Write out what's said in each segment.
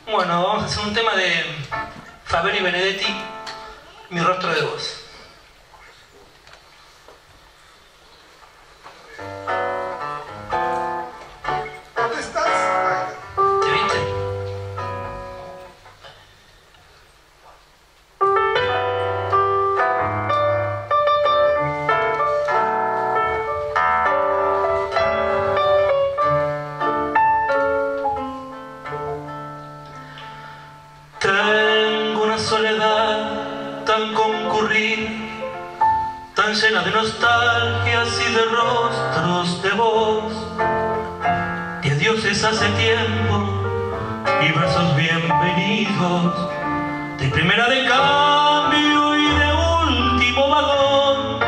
Bueno, vamos a hacer un tema de Fabri Benedetti, Mi rostro de vos. ¿Dónde estás? ¿Te viste? Tengo una soledad tan concurrida, tan llena de nostalgias y de rostros de vos, de adioses hace tiempo y versos bienvenidos, de primera de cambio y de último vagón.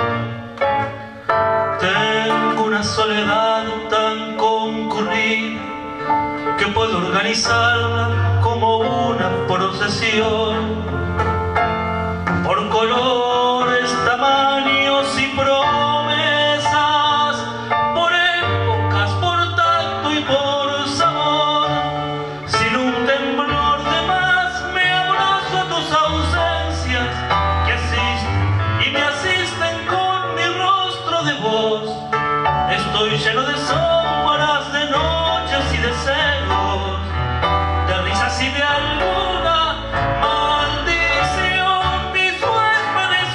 Tengo una soledad tan concurrida que puedo organizarla como una procesión, por colores, tamaños y promesas, por épocas, por tacto y por sabor. Sin un temblor de más me abrazo a tus ausencias que asisten y me asisten con mi rostro de voz. Estoy lleno de sombras, de noches y deseos, de risas y de alguna maldición. Mis huéspedes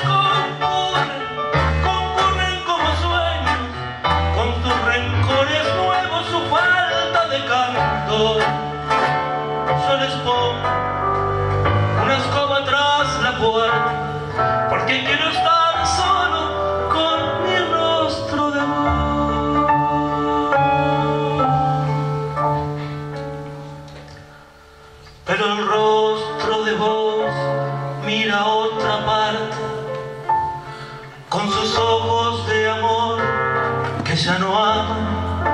concurren como sueños, con sus rencores nuevos, su falta de canto. Yo les pongo una escoba tras la puerta, porque quiero estar solo con mi rostro de vos. Pero el rostro de vos mira a otra parte, con sus ojos de amor que ya no aman,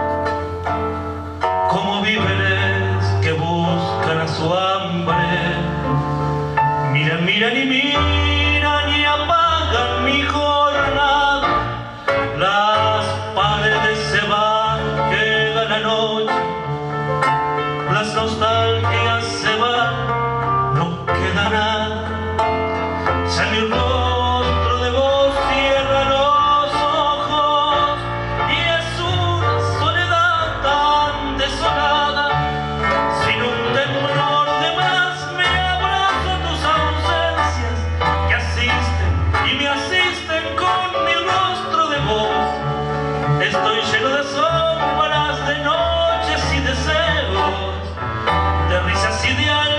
como víveres que buscan a su hambre. Miran, miran y miran y apagan mi jornada. Las paredes se van, queda la noche, las nostalgias se van, no queda nada. Ya mi rostro de vos cierra los ojos y es una soledad tan desolada. Sin un temblor de más me abrazo a tus ausencias que asisten y me asisten con mi rostro de vos. Estoy lleno de sombras, de noches y deseos, de risas y de